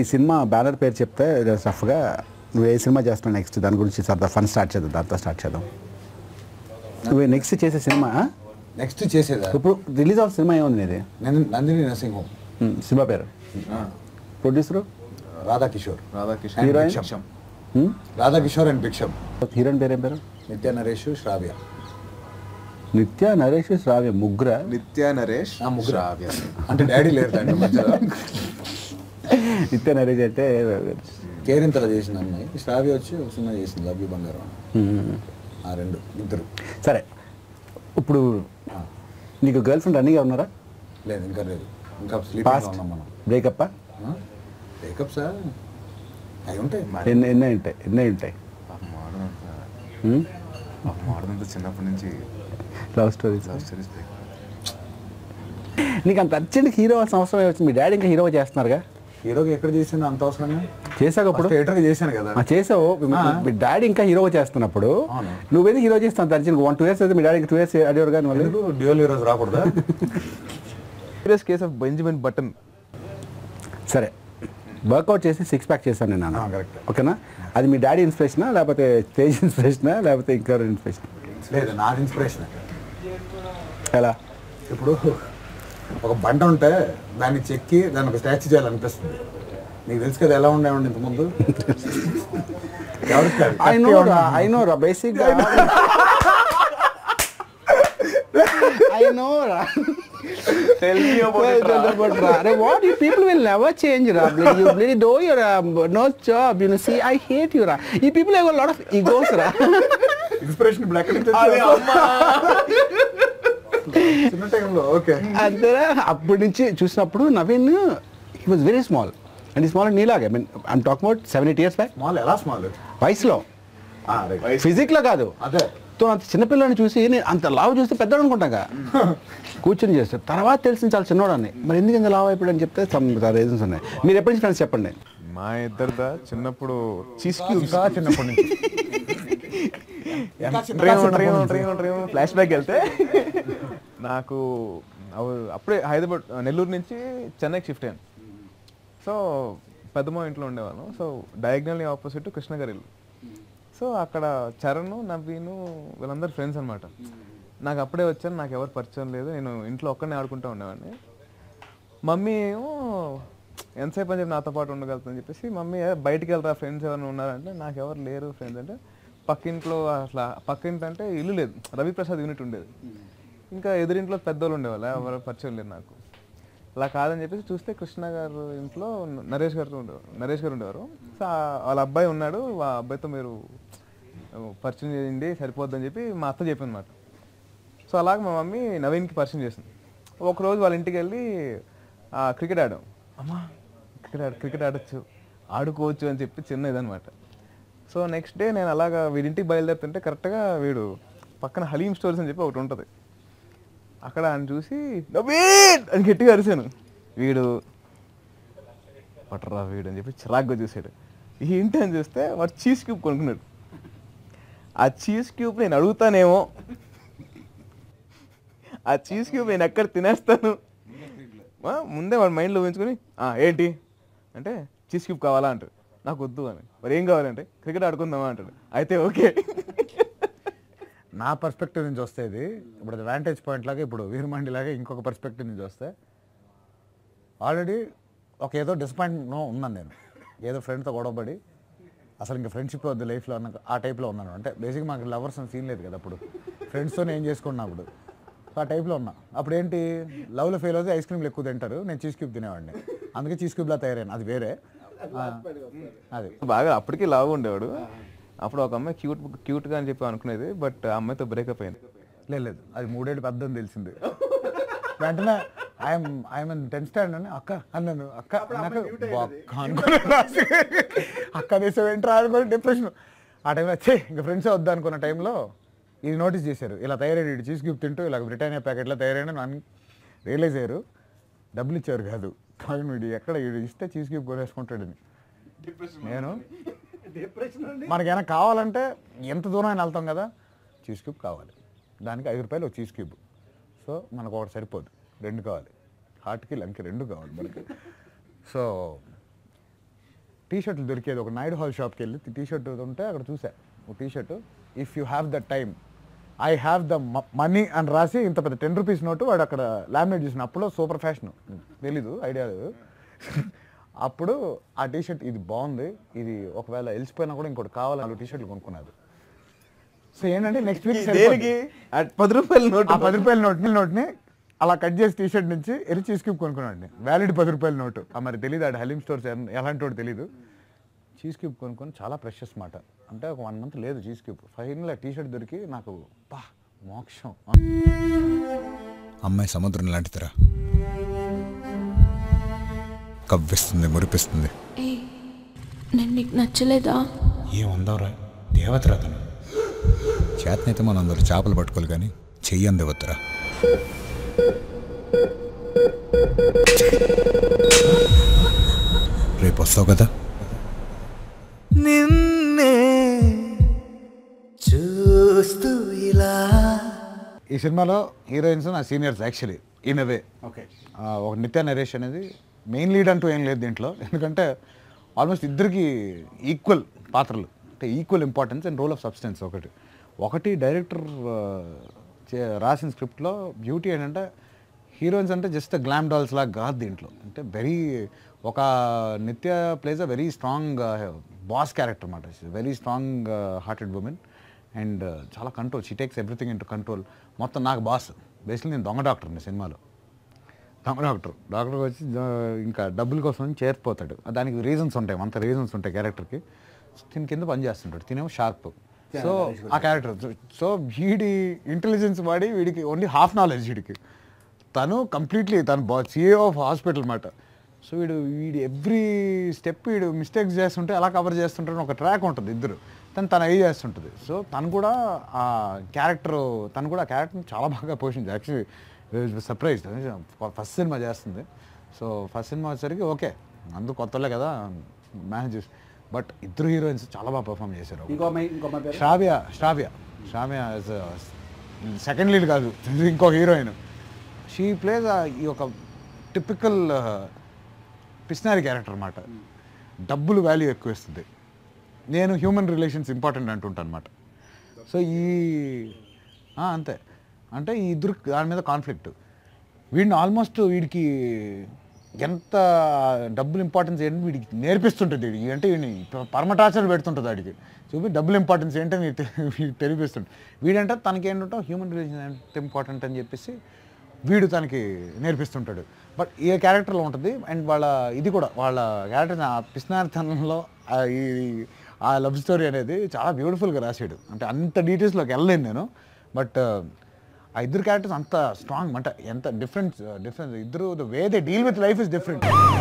Cinema banner పేరు చెప్తే రఫ్గా నువ్వు ఏ సినిమా చేస్తున్నావు నెక్స్ట్ దాని గురించి సరదా ఫన్ స్టార్ట్ చేద్దాం, దాంతో స్టార్ట్ చేద్దాం. నువ్వు నెక్స్ట్ చేసే సినిమా నెక్స్ట్ చేసేదా? ఇప్పుడు రిలీజ్ అవుతున్న సినిమా ఏముంది ఇది? Nandini nursing home. సినిమా పేరు? Producer Radha Kishore. Heroine Radha Kishore and Bhiksham. Heroine పేరు ఏం పేరు? నిత్య నరేష్ శ్రావ్య. నిత్య నరేష్ శ్రావ్య ముగ్గురా? నిత్య నరేష్ శ్రావ్య అంటే డాడీ లేరు దాంట్లో మధ్యలో. నిత్య నరేష్ అంటే కేరింతలా చేసిన అమ్మాయి, శ్రావ్య వచ్చి ఒక సినిమా చేసింది లవ్ యూ బంగారం. ఆ రెండు ఇద్దరు. సరే, ఇప్పుడు నీకు గర్ల్ ఫ్రెండ్ రన్నింగ్ ఉన్నారా? లేదు, ఇంకా లేదు. ఇంకా స్లీపింగ్లో ఉన్నాం మనం. బ్రేకప్పా? బ్రేకప్స్ అవి ఉంటాయి. ఎన్ని ఉంటాయి? చిన్నప్పటి నుంచి లవ్ స్టోరీస్. నీకు అంత అర్జెంట్ హీరో అవసరం వచ్చింది. మీ డాడీ ఇంకా హీరో చేస్తున్నారుగా? హీరోకి ఎక్కడ చేసింది అంత అవసరంగా? చేసావు అప్పుడు థియేటర్కి చేశాను కదా. చేసావు. మీ డాడీ ఇంకా హీరో చేస్తున్నప్పుడు నువ్వేది హీరో చేస్తాను అర్జెంట్ 1-2 years అయితే మీ డాడీ 2 years అడిగారు కానీ వాళ్ళు డ్యూయల్ హీరోస్ రాకూడదా? Serious case of Benjamin Button. సరే, వర్కౌట్ చేసి 6 pack చేశాను నేను. కరెక్ట్. ఓకేనా? అది మీ డాడీ ఇన్స్పిరేషనా లేకపోతే తేజ్ ఇన్స్పిరేషనా లేకపోతే ఇంకా ఇన్స్పిరేషన్? లేదు, నాది ఇన్స్పిరేషన్. ఎలా? ఇప్పుడు ఒక బండ ఉంటే దాన్ని చెక్కి దాన్ని ఒక స్టాచ్యూ చేయాలనిపిస్తుంది. నీకు తెలుసు కదా ఎలా ఉండేవాడి ఇంతకుముందు. I know ra basically I know ra. Tell me about it. What you people will never change ra. You really do your no job. You know, see, I hate you ra. You people have a lot of egos ra. Inspiration block చిన్న టైంలో. Okay, అంతే. అప్పటి నుంచి చూసినప్పుడు Naveen he was very small and small and నీలాగే. I mean I'm talking about 7-8 years back. Small ఎలా small? వయసులో, ఫిజిక్లో కాదు. అదే తో అంత చిన్నపిల్లని చూసి నేను అంత లావు చూస్తే పెద్దవాడు అనుకుంటాగా కూర్చొని చేస్తే తర్వాత తెలిసింది చాలా చిన్నవాడని. మరి ఎందుకు ఇంత లావు అయిపోయాడు అని చెప్తే సమ్ రీజన్స్ ఉన్నాయి. మీరు ఎప్పటి నుంచి ఫ్రెండ్స్ చెప్పండి. మా ఇద్దరిదా చిన్నప్పుడు చీజ్ క్యూబ్స్. చిన్నప్పటి నుంచి ఫ్లాష్ బ్యాక్ వెళ్తే నాకు అప్పుడే హైదరాబాద్ నెల్లూరు నుంచి చెన్నైకి షిఫ్ట్ అయ్యాను. సో పెద్దమ్మ ఇంట్లో ఉండేవాళ్ళం. సో డయాగ్నల్లీ ఆపోజిట్ కృష్ణ గారి ఇల్లు. సో అక్కడ చరణ్, నవీన్ వీళ్ళందరూ ఫ్రెండ్స్ అనమాట. నాకు అప్పుడే వచ్చాను, నాకు ఎవరు పరిచయం లేదు. నేను ఇంట్లో ఒక్కడనే ఆడుకుంటూ ఉండేవాడిని. మమ్మీ ఏమో ఎంతసేపు అని చెప్పి నాతో పాటు ఉండగలుగుతుందని చెప్పేసి మమ్మీ బయటికి వెళ్తా ఫ్రెండ్స్ ఎవరైనా ఉన్నారంటే నాకు ఎవరు లేరు ఫ్రెండ్స్ అంటే. పక్కింట్లో అసలు పక్కింటి అంటే ఇల్లు లేదు, రవిప్రసాద్ యూనిట్ ఉండేది. ఇంకా ఎదురింట్లో పెద్దోళ్ళు ఉండేవాళ్ళు, ఎవరు పరిచయం లేదు నాకు. అలా కాదని చెప్పేసి చూస్తే కృష్ణ గారు ఇంట్లో నరేష్ గారు ఉండేవారు. సో వాళ్ళ అబ్బాయి ఉన్నాడు, ఆ అబ్బాయితో మీరు పరిచయం చేయండి సరిపోద్దని చెప్పి మా అత్త చెప్పింది అనమాట. సో అలాగ మా మమ్మీ నవీన్కి పరిచయం చేసింది. ఒకరోజు వాళ్ళ ఇంటికి వెళ్ళి క్రికెట్ ఆడాం. అమ్మా క్రికెట్ ఆడచ్చు, ఆడుకోవచ్చు అని చెప్పి చిన్న ఇదనమాట. సో నెక్స్ట్ డే నేను అలాగా వీడింటికి బయలుదేరుతుంటే కరెక్ట్గా వీడు పక్కన హలీం స్టోర్స్ అని చెప్పి ఒకటి ఉంటుంది. అక్కడ ఆయన చూసి నవీన్ అని గట్టిగా అరిశాను. వీడు పట్టరా వీడు అని చెప్పి చిరాగ్గా చూసాడు. ఏంటి అని చూస్తే వాడు చీజ్ క్యూబ్ కొనుక్కున్నాడు. ఆ చీజ్ క్యూబ్ నేను అడుగుతానేమో, ఆ చీజ్ క్యూబ్ నేను ఎక్కడ తినేస్తాను ముందే వాడు మైండ్లో ఊహించుకొని ఏంటి అంటే చీజ్ క్యూబ్ కావాలా అంటాడు. నాకు వద్దు అని. మరి ఏం కావాలంటే క్రికెట్ ఆడుకుందామా అంటాడు. అయితే ఓకే. నా పర్స్పెక్టివ్ నుంచి వస్తే ఇది ఇప్పుడు అడ్వాంటేజ్ పాయింట్ లాగా, ఇప్పుడు వీరమండి లాగా ఇంకొక పర్స్పెక్టివ్ నుంచి వస్తే ఆల్రెడీ ఒక ఏదో డిసప్పాయింట్ ఉన్నాను నేను. ఏదో ఫ్రెండ్తో గొడవపడి అసలు ఇంకా ఫ్రెండ్షిప్ వద్దు లైఫ్లో అన్న ఆ టైప్లో ఉన్నాను. అంటే బేసిక్గా మాకు లవర్స్ అని సీన్ లేదు కదా అప్పుడు, ఫ్రెండ్స్తోనే ఏం చేసుకున్నా అప్పుడు. సో ఆ టైప్లో ఉన్నా. అప్పుడు ఏంటి లవ్లో ఫెయిల్ అవుతే ఐస్ క్రీమ్లు ఎక్కువ తింటారు, నేను చీజ్ క్యూబ్ తినేవాడిని. అందుకే చీజ్ క్యూబ్లా తయారైన, అది వేరే. అది బాగా అప్పటికి లావు ఉండేవాడు. అప్పుడు ఒక అమ్మాయి క్యూట్గా అని చెప్పి అనుకునేది, బట్ ఆ అమ్మాయితో బ్రేకప్ అయింది. లేదు, అది 3 ఏళ్ళు పెద్ద అని తెలిసింది. వెంటనే ఐఎమ్ 10th standard అని అక్క అన్నాను. అక్క నాకు అనుకునే అక్క దేశం ఏంట్రా అనుకుని డిప్రెషన్. ఆ టైంలో వచ్చే ఇంకా ఫ్రెండ్సే వద్దా అనుకున్న టైంలో ఇది నోటీస్ చేశారు. ఇలా తయారయ్యాడు చీజ్ క్యూబ్ తింటూ, ఇలా బ్రిటానియా ప్యాకెట్లో తయారైనా అని రియలైజ్ అయ్యారు. డబ్బులు ఇచ్చారు కాదు, వీడు ఎక్కడ ఇస్తే చీజ్ క్యూబ్ కొనేసుకుంటాడని. నేను మనకైనా కావాలంటే ఎంత దూరం అయినా వెళ్తాం కదా, చీజ్ క్యూబ్ కావాలి. దానికి 5 రూపాయలు ఒక చీజ్ క్యూబ్. సో మనకు ఒకటి సరిపోదు, 2 కావాలి. హార్ట్కి లంకి 2 కావాలి మనకి. సో టీ షర్ట్లు దొరికేది ఒక నాయుడు హాల్ షాప్కి వెళ్ళి టీ షర్ట్ ఉంటే అక్కడ చూసా ఒక T shirt if you have the time I have the money అని రాసి ఇంత పెద్ద 10 రూపీస్ నోటు వాడు అక్కడ లామినేట్ చేసిన అప్పుడు సూపర్ ఫ్యాషన్ తెలీదు ఐడియా లేదు అప్పుడు ఆ టీ షర్ట్ ఇది బాగుంది ఇది ఒకవేళ వెలిసిపోయినా కూడా ఇంకోటి కావాలి 4 టీ షర్ట్లు కొనుక్కున్నది సో ఏంటంటే నెక్స్ట్ వీక్ 10 రూపాయల నోట్ ఆ 10 రూపాయల నోట్ని అలా కట్ చేసి టీ షర్ట్ నుంచి చీజ్ క్యూబ్ కొనుక్కున్నాడు వ్యాలిడ్ 10 రూపాయల నోటు మరి తెలియదు ఆడు హలీం స్టోర్స్ ఎలాంటి వాడు తెలీదు చీజ్ క్యూబ్ కొనుక్కొని చాలా ప్రెషస్ మాట అంటే ఒక 1 మంత్ లేదు cheese cube final T shirt దొరికి నాకు మోక్షం అమ్మాయి సముద్రం లాంటిదిరా కవ్విస్తుంది మురిపిస్తుంది నేను నీకు నచ్చలేదా ఏముందవరా దేవతరా తను చేతనైతే మనం అందరూ చేపలు పట్టుకోవాలి కానీ చెయ్యం దేవతరా రేపు వస్తావు కదా నిన్నే చూస్తూ ఇలా ఈ సినిమాలో హీరోయిన్స్ నా seniors actually in a way okay ఒక నిత్య నరేష్ అనేది మెయిన్ లీడ్ అంటూ ఏం లేదు దీంట్లో ఎందుకంటే ఆల్మోస్ట్ ఇద్దరికి ఈక్వల్ పాత్రలు అంటే equal importance and role of substance ఒకటి డైరెక్టర్ రాసిన స్క్రిప్ట్లో బ్యూటీ ఏంటంటే హీరోయిన్స్ అంటే జస్ట్ గ్లామ్ డాల్స్ లాగా కాదు దీంట్లో అంటే వెరీ ఒక Nithya plays a very strong boss character అన్నమాట very strong hearted women and చాలా control she takes everything into control మొత్తం నాకు బాస్ బేసిక్లీ నేను దొంగ డాక్టర్ని సినిమాలో దొంగ డాక్టర్ వచ్చి ఇంకా డబ్బుల కోసం చేరిపోతాడు దానికి రీజన్స్ ఉంటాయి అంత రీజన్స్ ఉంటాయి క్యారెక్టర్కి దీని కింద పని చేస్తుంటాడు తినేమో షార్ప్ సో ఆ క్యారెక్టర్ సో వీడి ఇంటెలిజెన్స్ వాడి వీడికి ఓన్లీ హాఫ్ నాలెడ్జ్ వీడికి తను కంప్లీట్లీ తను సిఏ ఆఫ్ హాస్పిటల్ అన్నమాట సో వీడు ఎవ్రీ స్టెప్ వీడు మిస్టేక్స్ చేస్తుంటే ఎలా కవర్ చేస్తుంటారని ఒక ట్రాక్ ఉంటుంది ఇద్దరు తను అయ్యి చేస్తుంటుంది సో తను కూడా ఆ క్యారెక్టర్ని చాలా బాగా పోషించి యాక్చువల్లీ సర్ప్రైజ్ ఫస్ట్ సినిమా చేస్తుంది సో ఫస్ట్ సినిమా వచ్చేసరికి ఓకే అందుకు కొత్తలే కదా మేనేజ్ చేసి బట్ ఇద్దరు హీరోయిన్స్ చాలా బాగా పర్ఫామ్ చేశారు శ్రావ్య సెకండ్ లీడ్ కాదు ఇంకో హీరోయిన్ షీ ప్లేస్ ఈ ఒక టిపికల్ పిస్నారీ క్యారెక్టర్ అన్నమాట డబ్బులు వాల్యూ ఎక్కువ ఇస్తుంది నేను హ్యూమన్ రిలేషన్స్ ఇంపార్టెంట్ అంటుంటాను అనమాట సో అంతే అంటే ఈ ఇద్దరు దాని మీద కాన్ఫ్లిక్ట్ వీడిని ఆల్మోస్ట్ వీడికి ఎంత డబ్బులు ఇంపార్టెన్స్ ఏంటి వీడికి నేర్పిస్తుంటుంది వీడికి అంటే వీడిని పరమటాచర్ పెడుతుంటుంది వాడికి చూపి డబ్బులు ఇంపార్టెన్స్ ఏంటని తెలిపిస్తుంటుంది వీడంటే తనకేంటంటే హ్యూమన్ రిలేషన్ ఎంత ఇంపార్టెంట్ అని చెప్పేసి వీడు తనకి నేర్పిస్తుంటాడు బట్ ఏ క్యారెక్టర్లో ఉంటుంది అండ్ ఇది కూడా వాళ్ళ క్యారెక్టర్ ఆ పిస్నారితనంలో ఆ లవ్ స్టోరీ అనేది చాలా బ్యూటిఫుల్గా రాశాడు అంటే అంత డీటెయిల్స్లోకి వెళ్ళలేను నేను బట్ ఆ ఇద్దరు క్యారెక్టర్స్ అంత స్ట్రాంగ్ అంటే ఎంత డిఫరెన్స్ ఇద్దరు the way they deal with life is different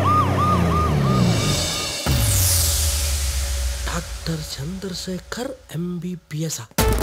doctor Chandrasekhar MBBS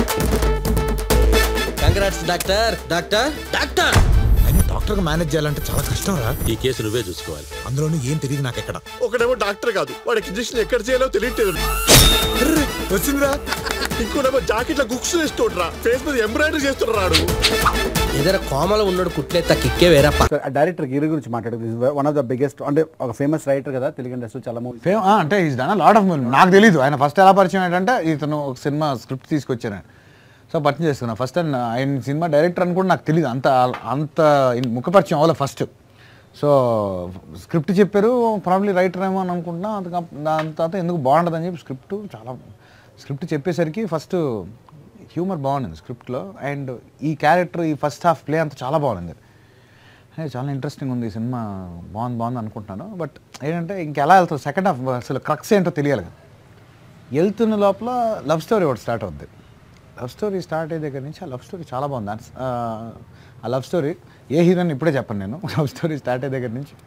congrats doctor డాక్టర్గా మేనేజ్ చేయాలంటే చాలా కష్టం రా ఈ కేసు నువ్వే చూసుకోవాలి అందులోనూ ఏం తెలియదు నాకు ఎక్కడ ఒకడేమో డాక్టర్ కాదు వాడికి ఇంజక్షన్ ఎక్కడ చేయాలో తెలియట్లేదు వచ్చిందిరా ఇంకోటేమో జాకెట్లో గుక్స్ వేస్తుండ్రా ఫేస్ మీద ఎంబ్రాయిడరీ చేస్తున్నాడు ఏదైనా కోమలో ఉన్నాడు కుట్లేత కిక్కే వేరే డైరెక్టర్ గిరి గురించి మాట్లాడుతుంది వన్ ఆఫ్ ద బిగ్గెస్ట్ అంటే ఒక ఫేమస్ రైటర్ కదా తెలుగు ఇండస్ట్రీ చాలా మూవీ అంటే is done lot of movie నాకు తెలీదు ఆయన ఫస్ట్ ఎలా పరిచయం ఏంటంటే ఇతను ఒక సినిమా స్క్రిప్ట్ తీసుకొచ్చాను సో పరిచయం చేసుకున్నాను ఫస్ట్ ఆయన సినిమా డైరెక్టర్ అని కూడా నాకు తెలియదు అంత ముఖపరిచయం అవ్వాలి ఫస్ట్ సో స్క్రిప్ట్ చెప్పారు ప్రాబ్లీ రైటర్ ఏమో అని అనుకుంటున్నా అంత ఎందుకు బాగుంటుందని చెప్పి స్క్రిప్ట్ చెప్పేసరికి ఫస్ట్ హ్యూమర్ బాగుంది స్క్రిప్ట్లో అండ్ ఈ క్యారెక్టర్ ఈ ఫస్ట్ హాఫ్ ప్లే అంతా చాలా బాగుంది చాలా ఇంట్రెస్టింగ్ ఉంది ఈ సినిమా బాగుంది అనుకుంటున్నాను బట్ ఏంటంటే ఇంకెలా వెళ్తుంది సెకండ్ హాఫ్ అసలు క్రక్స్ ఏంటో తెలియాలి కదా వెళ్తున్న లోపల లవ్ స్టోరీ ఒకటి స్టార్ట్ అవుద్ది లవ్ స్టోరీ స్టార్ట్ అయ్యే దగ్గర నుంచి ఆ లవ్ స్టోరీ చాలా బాగుంది ఆ లవ్ స్టోరీ ఏ హీరోని ఇప్పుడే చెప్పను నేను లవ్ స్టోరీ స్టార్ట్ అయ్యే దగ్గర నుంచి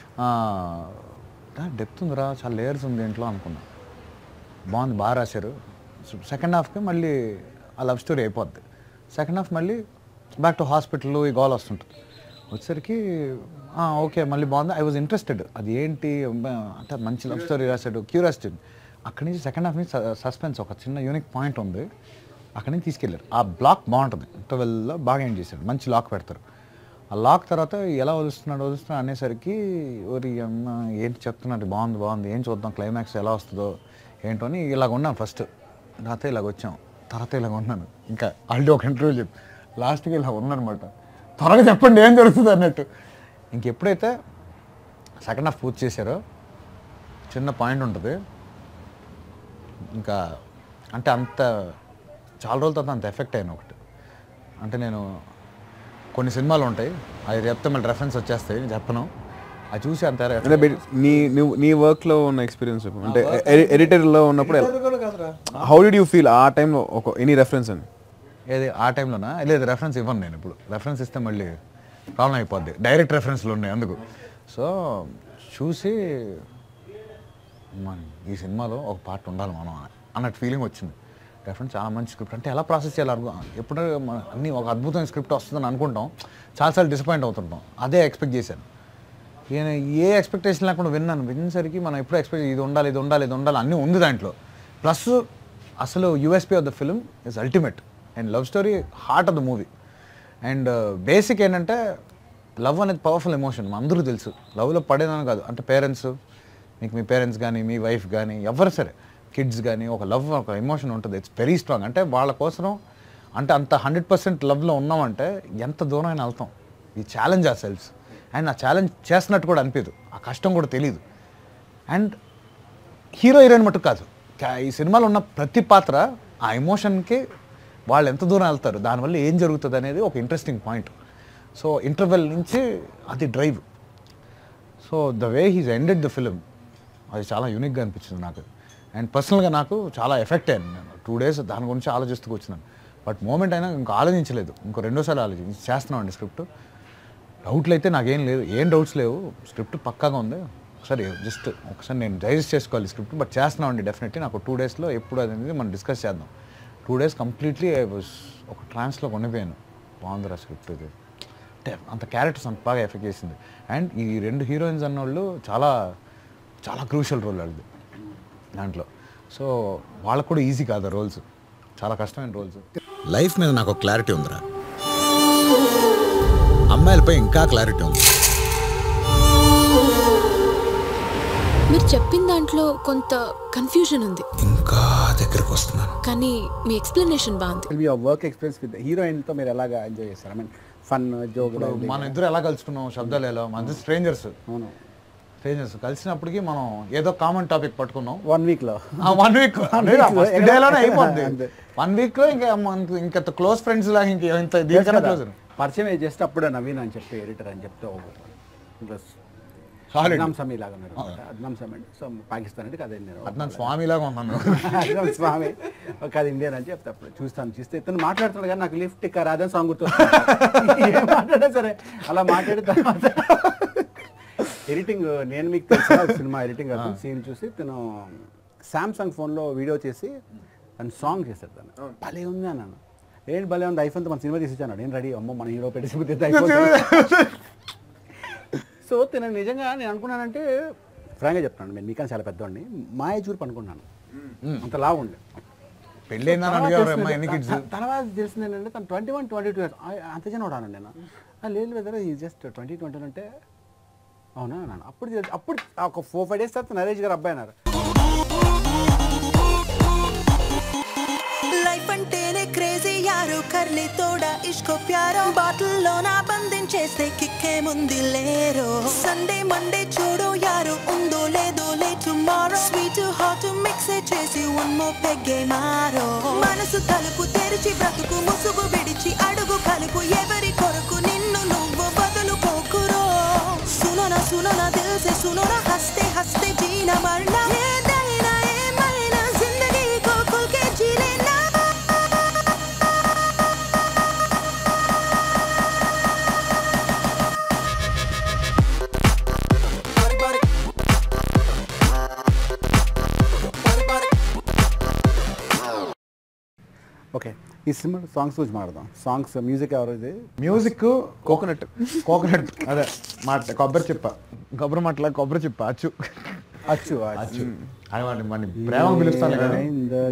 డెప్త్ ఉందిరా చాలా లేయర్స్ ఉంది ఇంట్లో అనుకున్నా బాగుంది బాగా రాశారు సెకండ్ హాఫ్కి మళ్ళీ ఆ లవ్ స్టోరీ అయిపోద్ది సెకండ్ హాఫ్ మళ్ళీ బ్యాక్ టు హాస్పిటల్ ఈ గోల్ వస్తుంటుంది వచ్చేసరికి ఓకే మళ్ళీ బాగుంది ఐ వాజ్ ఇంట్రెస్టెడ్ అది ఏంటి అంటే మంచి లవ్ స్టోరీ రాశాడు క్యూరియాసిటీ అక్కడి నుంచి సెకండ్ హాఫ్ నుంచి సస్పెన్స్ ఒక చిన్న యూనిక్ పాయింట్ ఉంది అక్కడి నుంచి తీసుకెళ్ళారు ఆ బ్లాక్ బాగుంటుంది 12లో బాగా ఎండ్ చేశారు మంచి లాక్ పెడతారు ఆ లాక్ తర్వాత ఎలా వదులుతున్నాడు అనేసరికి ఓరి అమ్మ ఏంటి చెప్తున్నాడు, బాగుంది ఏం చూద్దాం క్లైమాక్స్ ఎలా వస్తుందో ఏంటో అని ఇలాగ ఉన్నాను ఫస్ట్. తర్వాత ఇలాగ వచ్చాం, తర్వాత ఇలాగ ఉన్నాను. ఇంకా ఆల్రెడీ ఒక ఇంటర్వ్యూ చెప్పి లాస్ట్కి ఇలా ఉందనమాట, త్వరగా చెప్పండి ఏం జరుగుతుంది అన్నట్టు. ఇంకెప్పుడైతే సెకండ్ హాఫ్ పూర్తి చేశారో చిన్న పాయింట్ ఉంటుంది, ఇంకా అంటే అంత చాలా రోజుల తర్వాత అంత ఎఫెక్ట్ అయిన ఒకటి. అంటే నేను కొన్ని సినిమాలు ఉంటాయి అవి చెప్తే మళ్ళీ రెఫరెన్స్ వచ్చేస్తాయి, చెప్పను, అది చూసి అంత నీ వర్క్లో ఉన్న ఎక్స్పీరియన్స్ అంటే ఎడిటర్లో ఉన్నప్పుడు హౌ డిడ్ యూ ఫీల్ ఆ టైంలో ఒక ఎనీ రెఫరెన్స్ అని? ఏది ఆ టైంలోనా? లేదు, రెఫరెన్స్ ఇవ్వను నేను. ఇప్పుడు రెఫరెన్స్ ఇస్తే మళ్ళీ ప్రాబ్లం అయిపోద్ది, డైరెక్ట్ రెఫరెన్స్లు ఉన్నాయి అందుకు. సో చూసి ఈ సినిమాలో ఒక పార్ట్ ఉండాలి మనం అన్నట్టు ఫీలింగ్ వచ్చింది. రెఫరెన్స్ చాలా మంచి స్క్రిప్ట్, అంటే ఎలా ప్రాసెస్ చేయాలి ఎప్పుడు అన్నీ ఒక అద్భుతమైన స్క్రిప్ట్ వస్తుందని అనుకుంటాం, చాలాసార్లు డిసప్పాయింట్ అవుతుంటాం. అదే ఎక్స్పెక్ట్ చేశాను. నేను ఏ ఎక్స్పెక్టేషన్ లేకుండా వినేసరికి మనం ఎప్పుడు ఎక్స్పెక్ట్ ఇది ఉండాలి అన్నీ ఉంది దాంట్లో. ప్లస్ అసలు USP of the film is ultimate and love story heart of the movie. And basic ఏంటంటే లవ్ అనేది పవర్ఫుల్ ఎమోషన్, అందరూ తెలుసు. లవ్లో పడేదని కాదు, అంటే పేరెంట్స్, మీకు మీ పేరెంట్స్ కానీ మీ వైఫ్ కానీ ఎవరు సరే, కిడ్స్ కానీ ఒక లవ్ ఒక ఎమోషన్ ఉంటుంది, ఇట్స్ వెరీ స్ట్రాంగ్. అంటే వాళ్ళ కోసం అంటే అంత 100% లవ్లో ఉన్నామంటే ఎంత దూరం అయినా వెళ్తాం. ఈ ఛాలెంజ్ ఆ సెల్ఫ్స్ అండ్ ఆ ఛాలెంజ్ చేస్తున్నట్టు కూడా అనిపించదు, ఆ కష్టం కూడా తెలియదు. అండ్ హీరోయిన్ మటుకు కాదు, ఈ సినిమాలో ఉన్న ప్రతి పాత్ర ఆ ఎమోషన్కి వాళ్ళు ఎంత దూరం వెళ్తారు, దానివల్ల ఏం జరుగుతుంది అనేది ఒక ఇంట్రెస్టింగ్ పాయింట్. సో ఇంటర్వెల్ నుంచి అది drive. So the way he's ended the film అది చాలా యూనిక్గా అనిపించింది నాకు. అండ్ పర్సనల్గా నాకు చాలా ఎఫెక్ట్ అయ్యాను. నేను 2 days దాని గురించి ఆలోచిస్తూ వచ్చినాను. బట్ మూమెంట్ అయినా ఇంకా ఆలోచించలేదు, ఇంకో 2వ సారి ఆలోచించి చేస్తున్నామండి స్క్రిప్ట్. డౌట్లు అయితే నాకేం లేదు, ఏం డౌట్స్ లేవు, స్క్రిప్ట్ పక్కాగా ఉంది. ఒకసారి నేను డైజెస్ట్ చేసుకోవాలి స్క్రిప్ట్, బట్ చేస్తున్నామండి డెఫినెట్లీ. నాకు 2 daysలో ఎప్పుడు అనేది మనం డిస్కస్ చేద్దాం. 2 days కంప్లీట్లీ ఐ వాజ్ ఒక ట్రాన్స్లో ఉండిపోయాను. బాగుందిరా స్క్రిప్ట్ ఇది, అంటే అంత క్యారెక్టర్స్ అంత బాగా ఎఫెక్ట్ చేసింది. అండ్ ఈ 2 హీరోయిన్స్ అన్నోళ్ళు చాలా చాలా క్రూషియల్ రోల్ వాళ్ళది దాంట్లో. సో వాళ్ళకు కూడా ఈజీ కాదు రోల్స్, చాలా కష్టమైన రోల్స్. లైఫ్ మీద నాకు క్లారిటీ ఉందిరా, అమ్మాయిలపై ఇంకా క్లారిటీ ఉంది. మీరు చెప్పిన దాంట్లో కొంత కన్ఫ్యూజన్ ఉంది, ఇంకా దగ్గరకు వస్తున్నాను, కానీ మీ ఎక్స్ప్లెనేషన్ బాగుంది. మీ వర్క్ ఎక్స్పీరియన్స్ విత్ హీరోయిన్తో మీరు ఎలాగా ఎంజాయ్ చేస్తారు? I mean fun joke. మనం ఇద్దరు ఎలా కలుసుకున్నాం, శబ్దాలు ఎలా, మన స్ట్రేంజర్స్ కలిసినప్పటికీ మనం ఏదో కామన్ టాపిక్ పట్టుకున్నాం. 1 weekలో 1 week డేలోనే అయిపోద్ది. 1 weekలో ఇంకా క్లోజ్ ఫ్రెండ్స్ లాగా ఇంత దీనికన్నా క్లోజ్ పరిచయం చేస్తే అప్పుడే నవీన్ అని చెప్పి ఎడిటర్ అని చెప్తే అద్నాం సమీ లాగా ఉన్నారు. అద్నాం సమీ సో పాకిస్తాన్ అంటే కదా, నేను అద్నాం స్వామి లాగా ఉన్నాను. అద్నాం స్వామి కాదు ఇండియన్ అని చెప్తే అప్పుడు చూస్తే ఇతను మాట్లాడుతున్నాడు కానీ నాకు లిఫ్ట్ ఇక్క రాదని సాంగ్ గుర్తు మాట్లాడా సరే అలా మాట్లాడిన తర్వాత ఎడిటింగ్ నేను మీకు తెలిసిన సినిమా ఎడిటింగ్ అవుతుంది సీన్ చూసి తను శాంసంగ్ ఫోన్లో వీడియో చేసి తను సాంగ్ చేశాడు. తను భలే ఉంది అన్నాను. ఏంటి భలే ఉంది, ఐఫోన్తో మన సినిమా తీసిచ్చాను. నేను రెడీ, అమ్మో మన హీరో పెట్టేసి ఐఫోన్. సో తను నిజంగా నేను అనుకున్నానంటే ఫ్రాంక్గా చెప్తాను, నేను మీకన్నా చాలా పెద్దవాడిని, మా ఏజ్ గ్రూప్ అనుకున్నాను, అంత లావు ఉండే. పెళ్ళి తర్వాత తెలిసింది ఏంటంటే తను 21, 22 అంత చిన్నవాడు నేను. లేదు వెదర్ ఈ జస్ట్ 20 అంటే అవునా అన్నాను. అప్పుడు ఒక 4-5 days తర్వాత నరేష్ గారు అబ్బాయి అన్నారు. లైఫ్ అంటేనే క్రేజీ యారో కర్లీ తోడా ఇష్కో ప్యారో బాటిల్లో నా బంధించేస్తే కిక్కే ముందు లేరో సండే మండే చూడు యారో ఉందో లేదో లే టుమారో స్వీట్ హాట్ మిక్స్ చేసి వన్ మోర్ పెగ్గే మారో మనసు తలుపు తెరిచి బ్రతుకు ముసుగు విడిచి అడుగు కలుపు ఎవరి కొరకు నిన్ను నువ్వు బదులుకోకురో సునోనా సునోనా దిల్ సే సునోనా హస్తే హస్తే జీనా మరనా ఏదైనా ఏమైనా జిందగీ కో ఖుల్ కే జీ లేనా. ఓకే, ఈ సినిమా సాంగ్స్ గురించి మాట్లాడదాం. సాంగ్స్ మ్యూజిక్ ఎవరు? ఇది మ్యూజిక్ కోకోనట్ అదే మాట కొబ్బరి చిప్ప, కొబ్బరి మట్ల కొబ్బరి చిప్ప అచ్చు అచ్చు అచ్చు అని వాడిని ప్రేమ పిలుస్తాను కానీ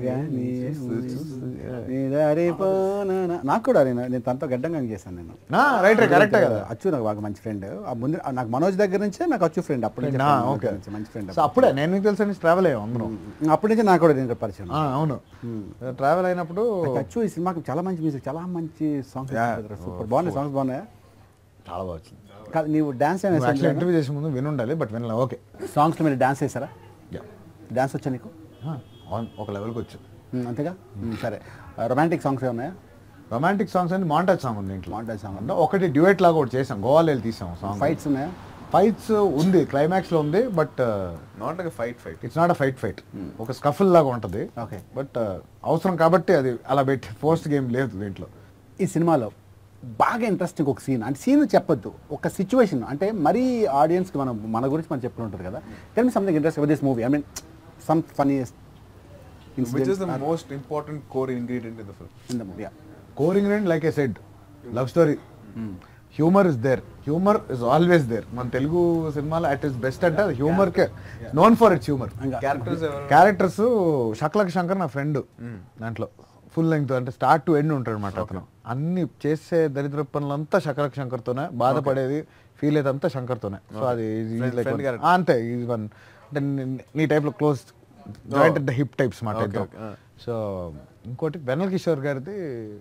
నాకు కూడా నేను తనతో గడ్డంగా చేశాను నేను. రైట్ కరెక్టే కదా. అచ్చు నాకు బాగా మంచి ఫ్రెండ్. ముందు నాకు మనోజ్ దగ్గర నుంచే నాకు అచ్చు ఫ్రెండ్. అప్పుడు మంచి ఫ్రెండ్. అప్పుడే నేను మీకు తెలుసు ట్రావెల్ అయ్యాం అందరం. అప్పటి నుంచి నాకు కూడా నేను పరిచయం. అవును, ట్రావెల్ అయినప్పుడు అచ్చు ఈ సినిమాకి చాలా మంచి మ్యూజిక్, చాలా మంచి సాంగ్స్, సూపర్ బాగున్నాయి సాంగ్స్, బాగున్నాయా? చాలా బాగా వచ్చింది. నీవు డాన్స్ ఇంటర్వ్యూ చేసే ముందు వినుండాలి, బట్ వినలే. ఓకే, సాంగ్స్లో మీరు డాన్స్ చేశారా? డాన్స్ వచ్చా నీకు? ఒక లెవెల్కి వచ్చు. అంతేగా. సరే, రొమాంటిక్ సాంగ్స్ ఏమన్నాయా? రొమాంటిక్ సాంగ్స్ అంటే మాంటాజ్ సాంగ్ ఉంది ఇంట్లో. మాంటాజ్ సాంగ్ అంటే ఒకటి డ్యూయట్ లాగా ఒకటి చేసాం, గోవాలో వెళ్ళి తీసాం సాంగ్. ఫైట్స్ ఉన్నాయా? ఫైట్స్ ఉంది, క్లైమాక్స్ లో ఉంది, but not like fight it's not a fight. ఒక స్కఫుల్ లాగా ఉంటుంది. ఓకే, బట్ అవసరం కాబట్టి అది అలా పెట్టి ఫోర్స్ట్ గేమ్ లేదు దీంట్లో. ఈ సినిమాలో బాగా ఇంట్రెస్టింగ్ ఒక సీన్, అంటే సీన్ చెప్పొద్దు, ఒక సిచ్యువేషన్, అంటే మరీ ఆడియన్స్కి మన గురించి మనం చెప్పుకుంటూ ఉంటారు కదా. Tell me something interesting about this movie. I mean some funniest incident. Which is the most important core ingredient in the film? In the movie, yeah. Core ingredient, like I said, love story. Humor is there. Humor is always there. Man Telugu cinema at its best ante humor ke known for its humor. Characters Shaklak Shankar na friend dantlo full length ante start to end ఉంటాడు అన్నమాట. అతను అన్ని చేసే దరిద్ర పనులంతా శకలక్ శంకర్ తోనే, బాధపడేది feel అయ్యేదంతా Shankar తోనే. So అది అంతే, ఈజ్ వన్ అంటే నీ టైప్లో close joint at the hip types మాట. సో ఇంకోటి వెన్నెల కిషోర్ గారిది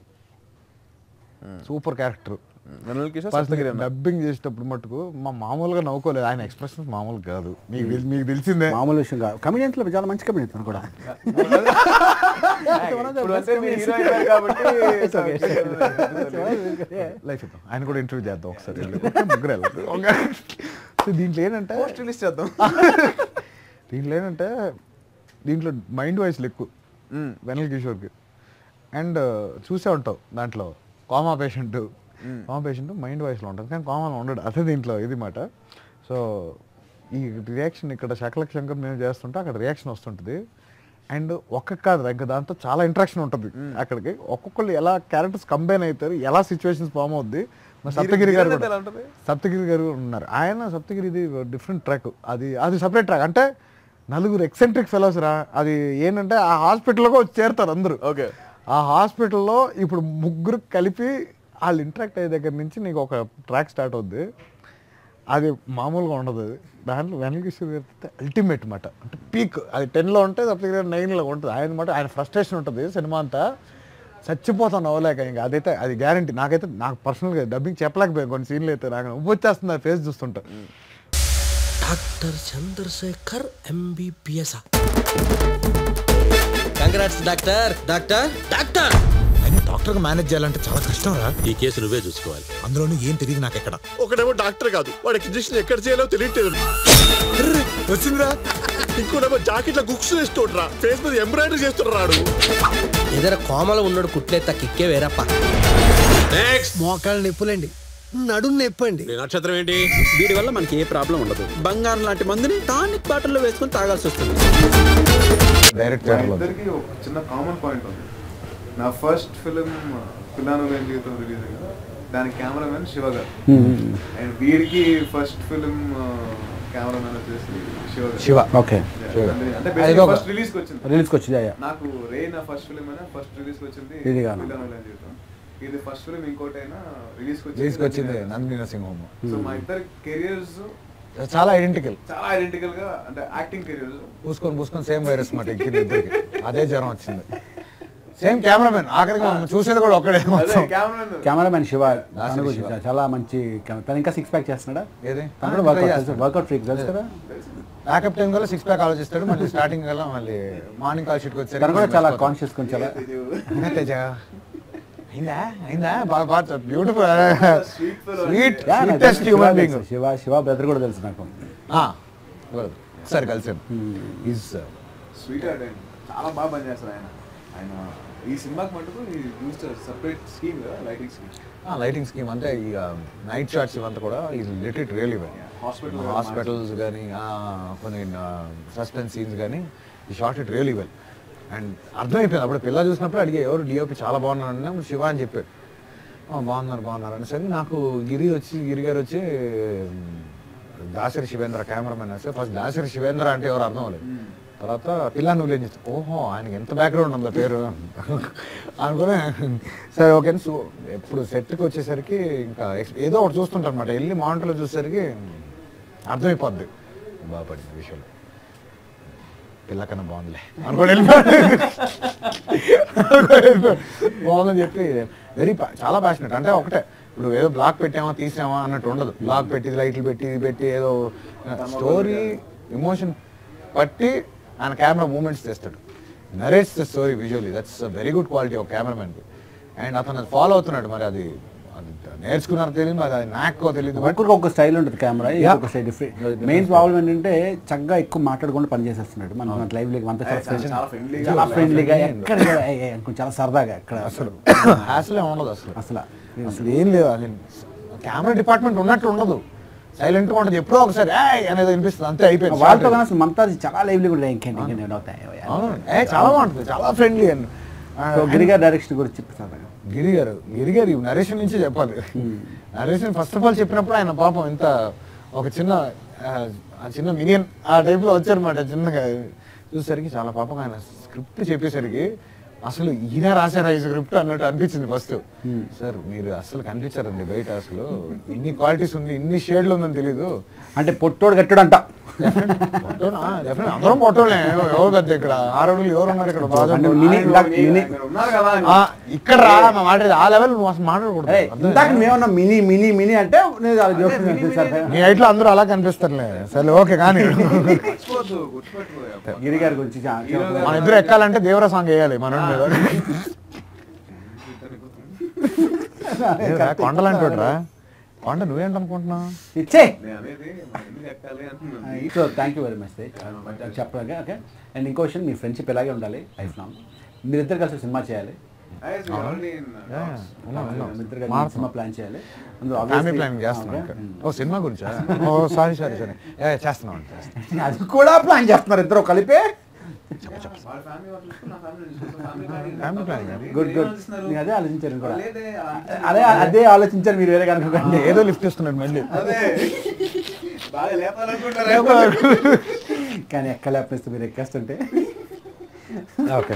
సూపర్ క్యారెక్టర్. డబ్బింగ్ చేసేటప్పుడు మటుకు మామూలుగా నవ్వుకోలేదు, ఆయన ఎక్స్ప్రెషన్స్ మామూలు కాదు, మీకు తెలిసిందే, మామూలు విషయం కాదు. కమిడియన్స్ లో చాలా మంచి కమిడియన్స్ కూడా. లైఫ్ ఆయన కూడా ఇంటర్వ్యూ చేద్దాం ఒకసారి, దీంట్లో ఏంటంటే దీంట్లో మైండ్ వాయిస్లు ఎక్కువ వెనల్ కిషోర్కి. అండ్ చూసే ఉంటావు దాంట్లో కామా పేషెంట్ మైండ్ వాయిస్లో ఉంటుంది, కానీ కామాలో ఉండడు, అదే దీంట్లో ఇది మాట. సో ఈ రియాక్షన్ ఇక్కడ శకలక్ శంకర్ మేము చేస్తుంటే అక్కడ రియాక్షన్ వస్తుంటుంది. అండ్ ఒక్క కాదు, ఇంకా దాంతో చాలా ఇంట్రాక్షన్ ఉంటుంది. అక్కడికి ఒక్కొక్కళ్ళు ఎలా క్యారెక్టర్స్ కంబైన్ అవుతారు, ఎలా సిచ్యువేషన్స్ ఫామ్ అవుద్ది. సప్తగిరి గారు ఉన్నారు. ఆయన సప్తగిరిది డిఫరెంట్ ట్రాక్, అది సపరేట్ ట్రాక్. అంటే నలుగురు ఎక్సెంట్రిక్ ఫెలోస్ రా. అది ఏంటంటే ఆ హాస్పిటల్లోకి వచ్చి చేరుతారు అందరూ. ఓకే, ఆ హాస్పిటల్లో ఇప్పుడు ముగ్గురు కలిపి వాళ్ళు ఇంటరాక్ట్ అయ్యే దగ్గర నుంచి నీకు ఒక ట్రాక్ స్టార్ట్ అవుద్ది. అది మామూలుగా ఉండదు. అది దాంట్లో వెనల్ కిషోర్ గారి అల్టిమేట్ మాట, అంటే పీక్. అది 10లో ఉంటే సప్తగిరి 9లో ఉంటుంది. ఆయన ఫ్రస్ట్రేషన్ ఉంటుంది సినిమా అంతా, చచ్చిపోతాను నవ్వలేక. ఇంకా అదైతే అది గ్యారంటీ. నాకు పర్సనల్గా డబ్బింగ్ చెప్పలేకపోయాను కొన్ని సీన్లు అయితే, నాకు వచ్చేస్తుంది ఆ ఫేస్ చూస్తుంటా. Doctor Chandrasekhar MBBS. Congrats doctor. డాక్టర్గా మేనేజ్ చేయాలంటే చాలా కష్టం రా. ఈ కేసు నువ్వే చూసుకోవాలి. అందులోనూ ఏం తెలియదు నాకు ఎక్కడ. ఒకడేమో డాక్టర్ కాదు, వాడికి ఇంజక్షన్ ఎక్కడ చేయాలో తెలియట్లేదు. వచ్చిందిరా. ఇంకోటేమో జాకెట్ల గుక్స్ వేస్తుండ్రా, ఫేస్ మీద ఎంబ్రాయిడరీ చేస్తున్నాడు. ఏదైనా కోమలో ఉన్నాడు కుట్లేత కిక్కే వేరప్ప. మోకాళ్ళు నిప్పులండి, నడుము నొప్పండి. నక్షత్రం ఏంటి? వీడి వల్ల మనకి ఏ ప్రాబ్లం ఉండదు. బంగారం లాంటి మందుని టానిక్ బాటిల్లో వేసుకొని తాగాల్సి వస్తుంది. ఇద్దరికి ఒక చిన్న కామన్ పాయింట్ ఉంది. నా ఫస్ట్ ఫిలిం పిల్లాను జీవితం రిలీజ్ అయ్యింది, దానికి కెమెరామెన్ శివ గారు. అండ్ వీడికి ఫస్ట్ ఫిలిం కెమెరామెన్ వచ్చేసి శివ. ఓకే, అంటే ఫస్ట్ రిలీజ్ వచ్చింది నాకు రే. నా ఫస్ట్ ఫిలిం అయినా ఫస్ట్ రిలీజ్ వచ్చింది పిల్లాను జీవితం. ఇది ఫస్ట్ ఫిలిం ఇంకోటైనా రిలీజ్ వచ్చింది నందిని సింహం. సో మా ఇద్దరు కెరియర్స్ చాలా ఐడెంటికల్ గా, అంటే యాక్టింగ్ కెరియర్స్ పూసుకొని సేమ్ వైరస్ మాట ఇద్దరికి. అదే జ్వరం వచ్చింది. సేమ్ కెమెరామెన్, ఆఖరికి మనం చూసేది కూడా ఒక్కడే. కెమెరామెన్ శివ చాలా మంచి. తను ఇంకా 6 ప్యాక్ చేస్తున్నాడా? వర్కౌట్ ఫ్రీక్ తెలుసు కదా. బ్యాకప్ టైం కల్లా 6 ప్యాక్ ఆలోచిస్తాడు. మళ్ళీ స్టార్టింగ్ కల్లా మళ్ళీ మార్నింగ్ కాల్ షీట్కి వచ్చాడు. తను కూడా చాలా కాన్షియస్, కొంచెం beautiful sweetest human being. Siva brother కూడా తెలుసు నాకు, సరే కలిసాను. స్వీట్ హార్ట్, చాలా బాగా పనిచేస్తారు ఆయన. ఈ సినిమాకి మటుకు సెపరేట్ స్కీమ్, లైటింగ్ స్కీమ్. అంటే ఇక నైట్ షాట్స్ ఇవంతా కూడా lit it really well. Hospitals కానీ కొన్ని సస్పెన్స్ సీన్స్ కానీ ఈ shot it really well. And అర్థమైపోయింది అప్పుడు పిల్ల చూసినప్పుడు అడిగే ఎవరు డిఓపి చాలా బాగున్నారు అంటే శివ అని చెప్పాడు. బాగున్నారు అని సరే. నాకు గిరి గారు వచ్చి దాసరి శివేంద్ర కెమెరామెన్ వస్తే ఫస్ట్ దాసరి శివేంద్ర అంటే ఎవరు అర్థం అవ్వలేదు. తర్వాత పిల్ల నువ్వు లేని చెప్తా ఓహో ఆయనకి ఎంత బ్యాక్గ్రౌండ్ ఉందో పేరు అనుకునే సరే ఓకే సో ఎప్పుడు సెట్కి వచ్చేసరికి ఇంకా ఏదో ఒకటి చూస్తుంటారు అనమాట. వెళ్ళి మానిటర్లో చూసేసరికి అర్థమైపోద్ది బాగా పడింది విషయంలో పిల్ల కన్నా బాగుందిలే అనుకోని బాగుందని చెప్పి చాలా ప్యాషనెట్. అంటే ఒకటే ఇప్పుడు ఏదో బ్లాక్ పెట్టామా తీసామా అన్నట్టు ఉండదు. బ్లాక్ పెట్టి లైట్లు పెట్టి ఇది పెట్టి ఏదో స్టోరీ ఎమోషన్ పట్టి ఆయన కెమెరా మూమెంట్స్ చేస్తాడు. Narrates the story visually. That's very good quality of కెమెరామెన్కి. అండ్ అతను ఫాలో అవుతున్నాడు. మరి అది నేర్చుకున్నారో తెలియదు, అది నాకో తెలియదు. ఒక్కొక్కరికి ఒక స్టైల్ ఉంటుంది కెమెరా, ఒక స్టైల్ డిఫరెంట్. మెయిన్ ప్రాబ్లం ఏంటంటే చక్కగా ఎక్కువ మాట్లాడకుండా పని చేసేస్తున్నాడు. మనం లైవ్ లేక అంతా చాలా ఫ్రెండ్లీగా ఎక్కడ చాలా సరదాగా ఎక్కడ అసలు అసలే ఉండదు. అసలు ఏం లేదు. అది కెమెరా డిపార్ట్మెంట్ ఉన్నట్టు ఉండదు. సైలెంట్గా ఉంటుంది. ఎప్పుడో ఒకసారి అనేది అనిపిస్తుంది, అంతే అయిపోయింది. వాళ్ళతో కానీ అసలు మనతో చాలా లైవ్లీగా ఉంటుంది. చాలా బాగుంటుంది, చాలా ఫ్రెండ్లీ. అండ్ గిరి గారి డైరెక్షన్ గురించి చెప్పేసారు. గిరి గారు నరేషన్ నుంచి చెప్పాలి. నరేషన్ ఫస్ట్ ఆఫ్ ఆల్ చెప్పినప్పుడు ఆయన పాపం ఇంత ఒక చిన్న మినియన్ ఆ టైప్లో వచ్చారనమాట. చిన్నగా చూసేసరికి చాలా పాపం ఆయన స్క్రిప్ట్ చెప్పేసరికి అసలు ఈయన రాశారా ఈ స్క్రిప్ట్ అన్నట్టు అనిపించింది ఫస్ట్. సార్ మీరు అసలు కనిపించారండి బయట, అసలు ఇన్ని క్వాలిటీస్ ఉంది, ఇన్ని షేడ్లు ఉందని తెలీదు. అంటే పొట్టోడు గట్టుడు అంట. అందరం పొట్టోళ్ళే, ఎవరు పెద్ద ఇక్కడ ఆరోగ్యం ఎవరు ఉన్నారు ఇక్కడ బాగా ఇక్కడ రా మాట్లాడేది ఆ లెవెల్ నువ్వు అసలు మాట్లాడకూడదు. మేమన్నా మినీ మినీ మినీ అంటే మీ హైట్లో అందరూ అలా కనిపిస్తారులే. సరే ఓకే. కానీ గిరి గారి గురించి మన ఇద్దరు ఎక్కాలంటే దేవర సాంగ్ వేయాలి మన మీద. కొండలు అంటాడురా, కొండ నువ్వేంటనుకుంటున్నావు? ఇచ్చే. So thank you very much చెప్పడానికి. ఓకే. అండ్ ఇంకో విషయం, మీ ఫ్రెండ్షిప్ ఇలాగే ఉండాలి లైఫ్ లాంగ్. మీరిద్దరు కలిసి సినిమా చేయాలి, సినిమా ప్లాన్ చేయాలి. ఫ్యామిలీ ప్లానింగ్ చేస్తున్నాం. ఓ సినిమా గురించా? ఓ సారీ చేస్తున్నాం. అది కూడా ప్లాన్ చేస్తున్నారు ఇద్దరు కలిపే. Good good. అదే ఆలోచించారు కూడా, అదే ఆలోచించారు మీరు. వేరే కనుక ఏదో లిఫ్ట్ ఇస్తున్నాడు మళ్ళీ, కానీ ఎక్కలేపిస్తే మీరు ఎక్కేస్తుంటే. Okay.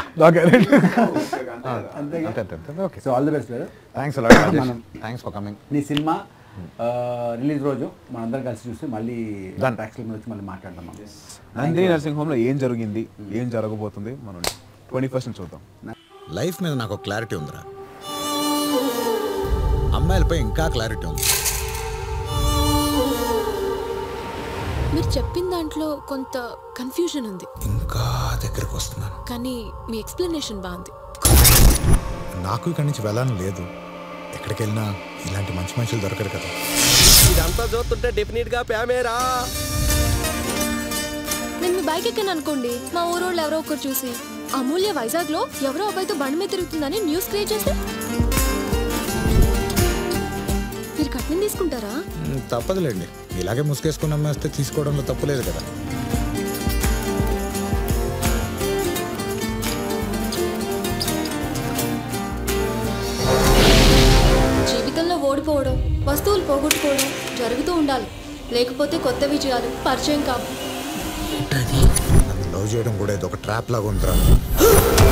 So all the best. Thanks for coming. నీ సినిమా రిలీజ్ రోజు మనందరం కలిసి చూసి మళ్ళీ ట్రాక్స్ల మీద వచ్చి మళ్ళీ మాట్లాడదాం. నందిని నర్సింగ్ హోమ్లో ఏం జరిగింది, ఏం జరగబోతుంది మనం 21st చూద్దాం. లైఫ్ మీద నాకు క్లారిటీ ఉందిరా, అమ్మాయిలపై ఇంకా క్లారిటీ ఉంది. మీరు చెప్పిన దాంట్లో కొంత కన్ఫ్యూజన్ ఉంది. ఇంకా దగ్గరకు వస్తున్నాను, కానీ మీ ఎక్స్ప్లెనేషన్ బాగుంది. నాకు ఇక్కడి నుంచి వెళ్ళాలని లేదు. ఎక్కడికి వెళ్ళినా ఇలాంటి మంచి మనుషులు దొరకరు కదా. ఇదంతా చూస్తుంటే డెఫినెట్ గా ప్యామేరా. నేను మీ బైక్ ఎక్కాను అనుకోండి, మా ఊరోళ్ళు ఎవరో ఒకరు చూసి అమూల్య వైజాగ్ లో ఎవరో అబ్బాయితో బండి మీద తిరుగుతుందని న్యూస్ క్రియేట్ చేస్తే మీరు కట్నం తీసుకుంటారా? తప్పదులేండి, ఇలాగే ముసుగేసుకుని అమ్మేస్తే తీసుకోవడంలో తప్పులేదు కదా. జీవితంలో ఓడిపోవడం, వస్తువులు పోగొట్టుకోవడం జరుగుతూ ఉండాలి. లేకపోతే కొత్త విజయాలు పరిచయం కావు. నన్ను లవ్ చేయడం కూడా ఇది ఒక ట్రాప్ లాగా ఉందిరా.